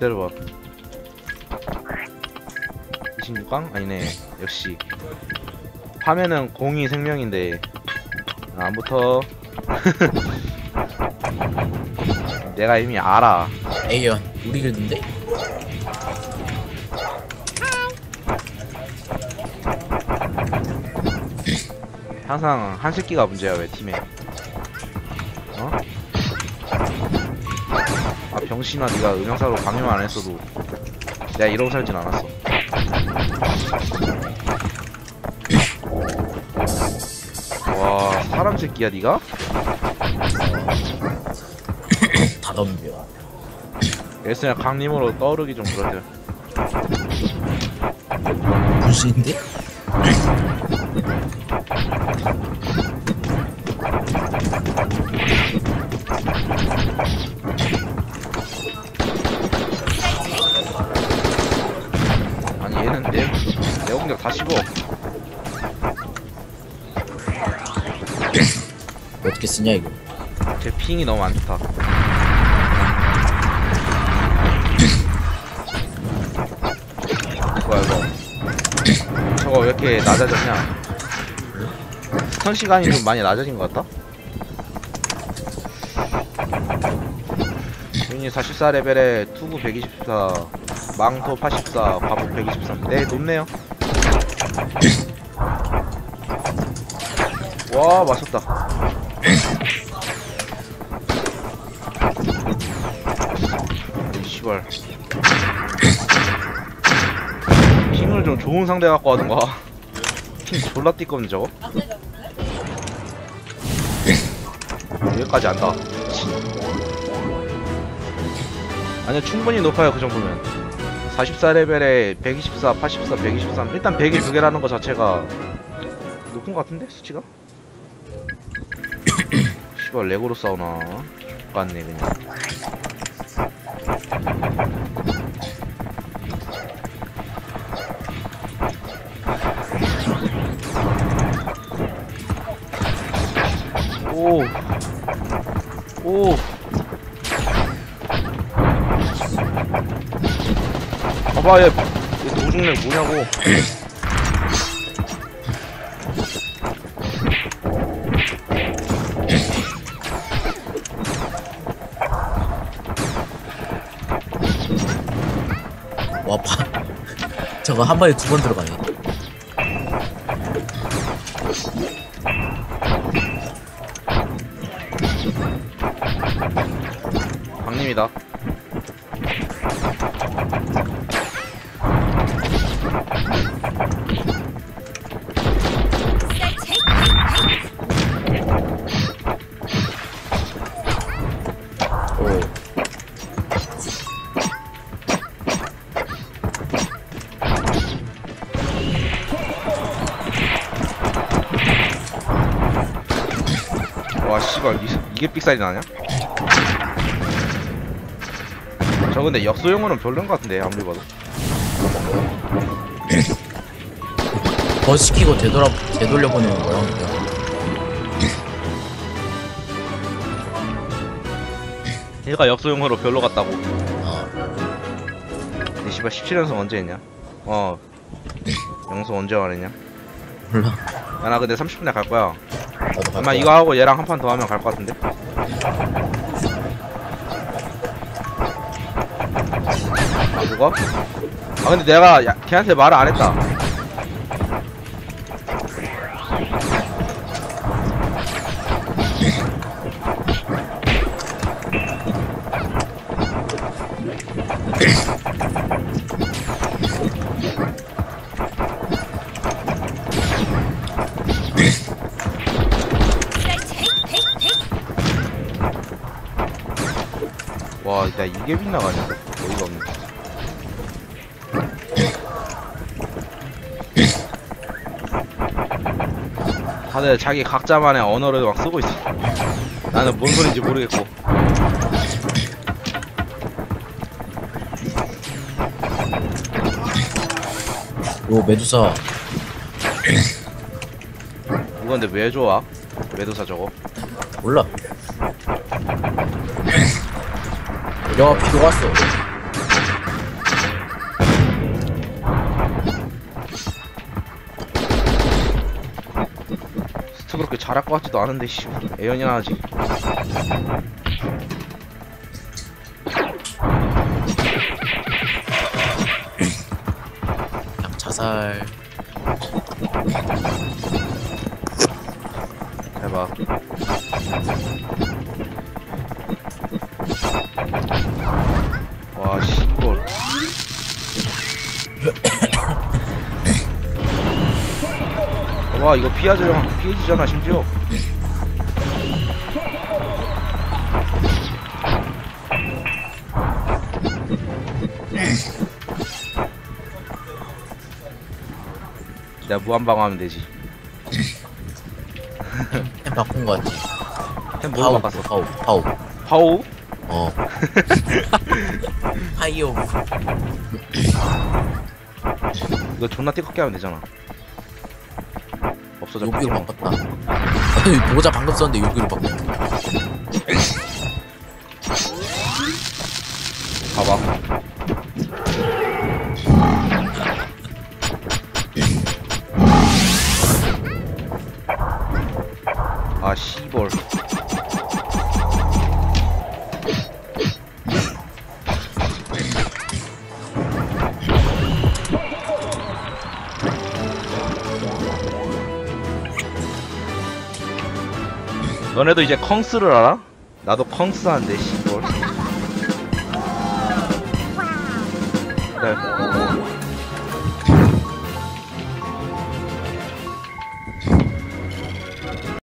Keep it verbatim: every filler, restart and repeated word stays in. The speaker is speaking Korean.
기다려봐. 이십육 강? 아니네. 역시 파면은 공이 생명인데 안 붙어. 내가 이미 알아. 에이언 우리 길드인데? 항상 한 새끼가 문제야. 왜 팀에 어? 아 병신아, 네가 음영사로 강요만 안 했어도 내가 이러고 살진 않았어. 와 사람 새끼야 네가? 다 덤벼. 예스냐 강림으로 떠오르기 좀 그렇대. 분신인데? 아니 얘는 내, 내 공격 다 씹어. 어떻게 쓰냐 이거? 제 핑이 너무 안 좋다. 뭐야 이거? 저거 왜 이렇게 낮아졌냐? 스턴 시간이 좀 많이 낮아진 것 같다? 유닛 사십사 레벨에 투구 백이십사, 망토 팔십사, 과복 백이십삼. 네, 높네요. 와, 맞췄다. 이 씨발. 핑을 좀 좋은 상대 갖고 하던가. 핑 졸라 띠거든 저거. 여기까지 안다. 아니야 충분히 높아요 그 정도면. 사십사 레벨에 백이십사, 팔십사, 백이십삼. 일단 백이 두 개라는 거 자체가 높은 거 같은데 수치가? 씨발 레고로 싸우나? X같네 그냥. 오. 오. 봐봐 얘, 얘 도중래 뭐냐고. 와 파. 저거 한 번에 두 번 들어가네. 강림이다. 와 씨발 이, 이게 삑살이 나냐? 저 근데 역소용으로는 별론 것 같은데 아무리 봐도. 더 시키고 되돌아 되돌려보는 거야. 얘가 역소용으로 별로 같다고. 아 이 씨발 십칠 연속 언제 했냐? 어 영소 언제 말했냐? 몰라. 야 나 근데 삼십 분에 갈 거야. 나도 갈 아마 거야. 이거 하고 얘랑 한 판 더 하면 갈 것 같은데? 아 누가? 아 근데 내가 야, 걔한테 말을 안 했다. 와, 나 이게 빗나가냐? 어이가 없네. 다들 자기 각자만의 언어를 막 쓰고 있어. 나는 뭔 소린지 모르겠고. 요 메두사 이거 근데 왜 좋아? 메두사 저거? 몰라. 영화 비도 왔어. 잘할 것 같지도 않은데 씨 애연이나 하지. 그냥 자살. 해봐. 와 씨발. 와 이거 피하잖아. 피해지잖아 심지어. 내가 무한방어하면 되지. 템 바꾼 거 같지? 템 뭘로 바꿨어? 파우 파우. 파오? 어. 하이오. 이거 존나 띠껍게 하면 되잖아. 없어져. 여기로 바꿨다. 아니, 모자 방금 썼는데 여기로 바꿨다. 봐봐. 아 씨벌. 너네도 이제 컹스를 알아? 나도 컹스 한데 씨벌. 네.